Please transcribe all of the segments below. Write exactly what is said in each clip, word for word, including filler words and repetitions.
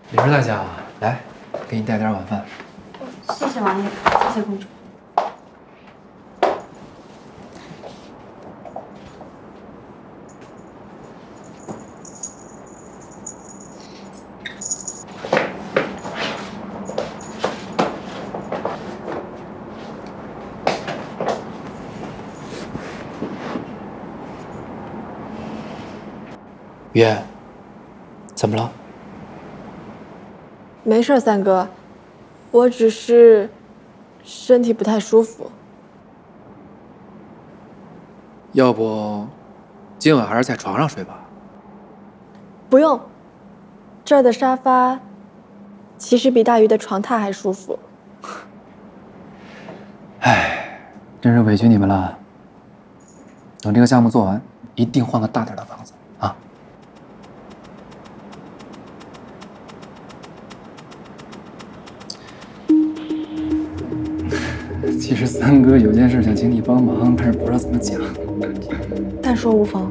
李氏大家，来，给你带点晚饭。 谢谢王爷，谢谢公主。 雨燕，怎么了？ 没事，三哥，我只是身体不太舒服。 要不今晚还是在床上睡吧？ 不用，这儿的沙发其实比大鱼的床榻还舒服。 唉，真是委屈你们了。等这个项目做完，一定换个大点的房子啊！其实三哥有件事想请你帮忙，但是不知道怎么讲。 但说无妨。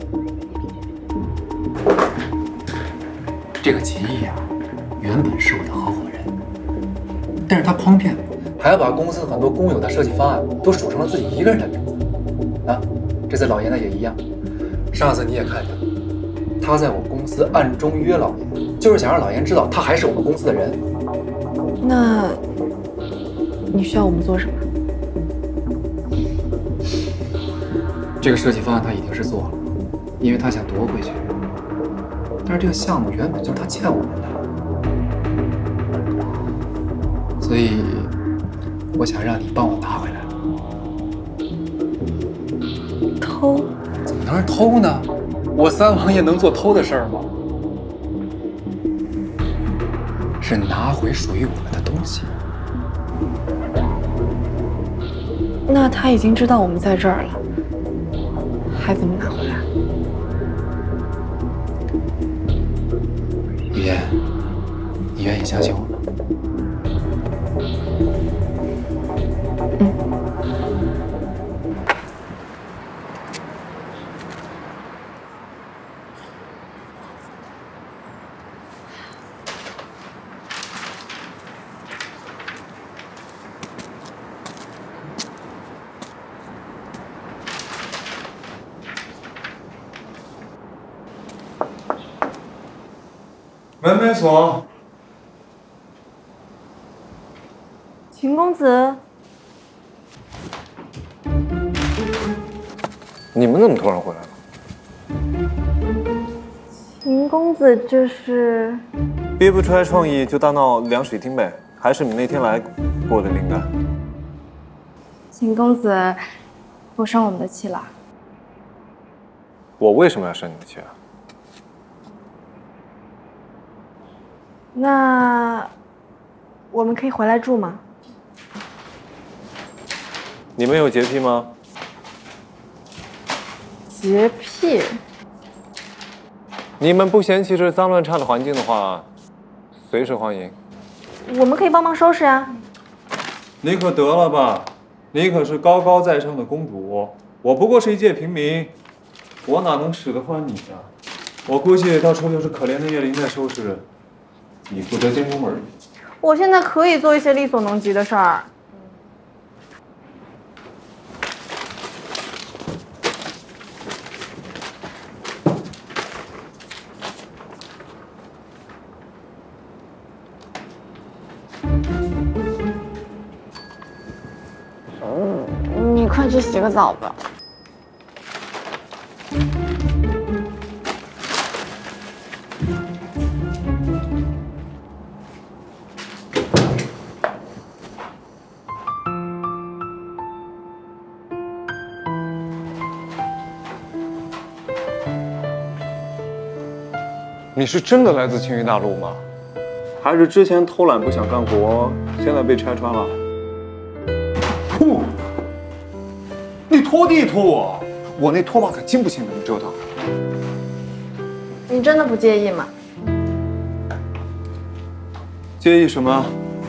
这个秦毅啊，原本是我的合伙人，但是他诓骗我，还要把公司很多工友的设计方案都署成了自己一个人的名字。啊，这次老爷呢也一样。上次你也看见了，他在我公司暗中约老爷，就是想让老爷知道他还是我们公司的人。 那你需要我们做什么？ 这个设计方案他已经是做了，因为他想夺回去。但是这个项目原本就是他欠我们的，所以我想让你帮我拿回来。 偷？ 怎么能是偷呢？我三王爷能做偷的事儿吗？是拿回属于我们的东西。 那他已经知道我们在这儿了，还怎么拿回来？ 雨燕，你愿意相信我吗？ 嗯。 门没锁。 秦公子， 你们怎么突然回来了？ 秦公子这是…… 憋不出来创意就大闹凉水厅呗，还是你那天来给我的灵感？ 秦公子不生我们的气了。 我为什么要生你的气啊？ 那我们可以回来住吗？ 你们有洁癖吗？ 洁癖？ 你们不嫌弃这脏乱差的环境的话，随时欢迎。 我们可以帮忙收拾呀。 你可得了吧！你可是高高在上的公主，我不过是一介平民，我哪能使得唤你呀？我估计到时候就是可怜的叶灵在收拾，你负责监工而已。 我现在可以做一些力所能及的事儿。你快去洗个澡吧。 你是真的来自青云大陆吗？还是之前偷懒不想干活，现在被拆穿了？ 吐！你拖地拖我，我那拖把可经不起你们折腾。 你真的不介意吗？ 介意什么？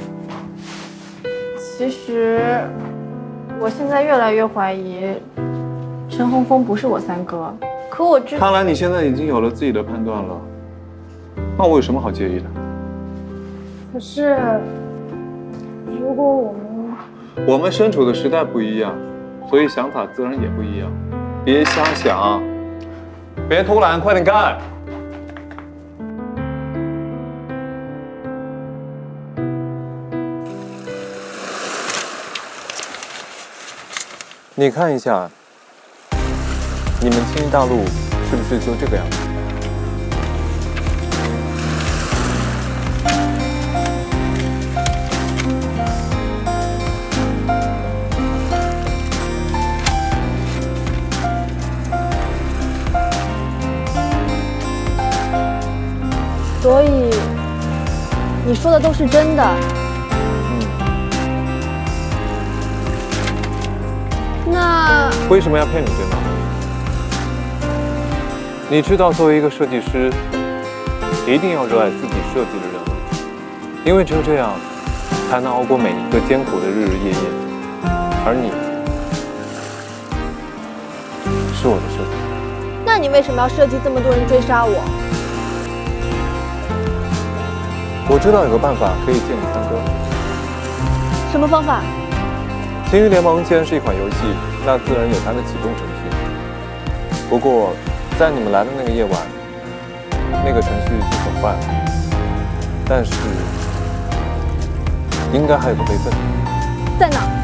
其实，我现在越来越怀疑陈洪峰不是我三哥。可我知…… 看来你现在已经有了自己的判断了。那我有什么好介意的？ 可是，如果我们…… 我们身处的时代不一样，所以想法自然也不一样。别瞎想，别偷懒，快点干！你看一下，你们青云大陆是不是就这个样子？ 所以，你说的都是真的？ 嗯。 那为什么要骗你，对吗？你知道，作为一个设计师，一定要热爱自己设计的人物，因为只有这样，才能熬过每一个艰苦的日日夜夜。而你，是我的设计。 那你为什么要设计这么多人追杀我？ 我知道有个办法可以借你三哥。 什么方法？ 星云联盟既然是一款游戏，那自然有它的启动程序。不过，在你们来的那个夜晚，那个程序就损坏了。但是，应该还有个备份。 在哪？